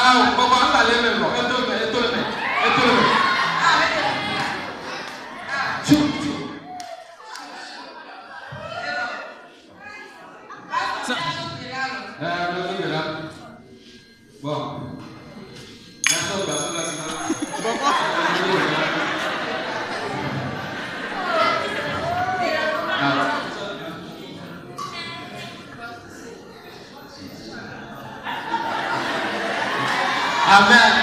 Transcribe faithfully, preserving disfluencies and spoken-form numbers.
Ah, on va aller même. Et tout le monde, et tout le monde, et tout le monde. Chou, chou. Ça. Ah, le truc là. Bon. Merci, merci, merci. Amen.